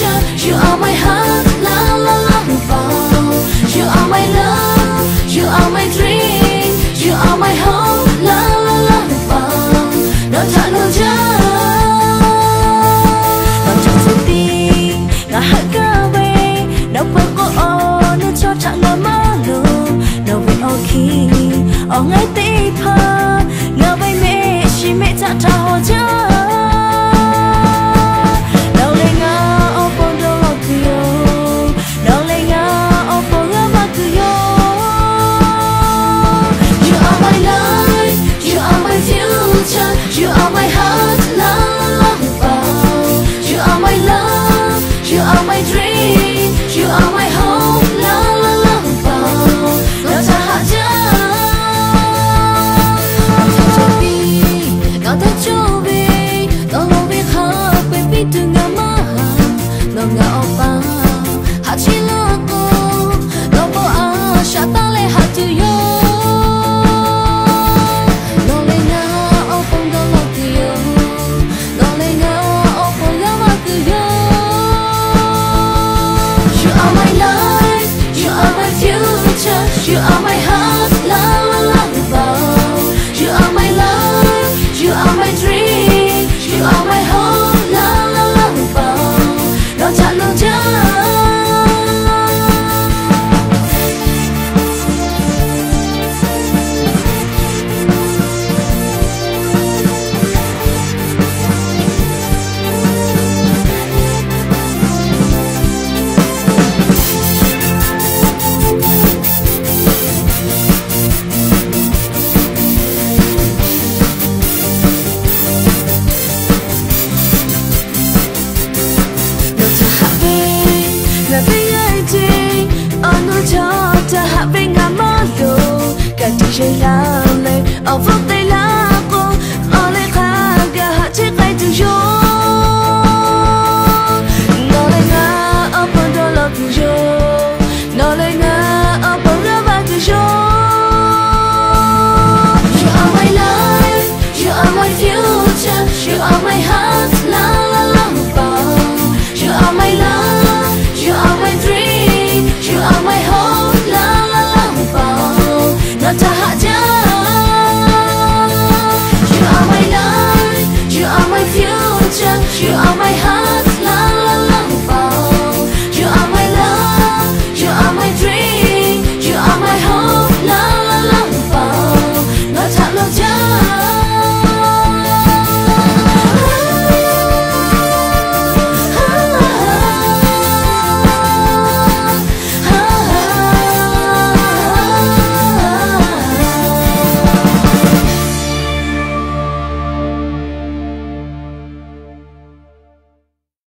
future. You are my heart, la la la wow. You are my love, you are my dream, you are my home, la la la wow. No ta no ja, no ta su ti, ngã hát ca về, no quên cô ô, no cho chẳng ngờ mơ lu, no về ô khi, ô ngay tí phơ, ngờ về mẹ, chỉ mẹ ta thao ja. You are my heart, la la wow. You are my love, you are my dream, you are my home, la la la wow. Ngao ta hạ ja, ngao ta cho về, ngao lo về ha, baby đừng ngao mà, ngao ngao ba, hạ chỉ lo cô, ngao bo à, sa ta le hạ tu yo. You are my heart, la la la wow. You are my love, you are my dream, you are my home, la la la wow. No ta no ja. Cho ta hạ về ngã mơ lù cả DJ la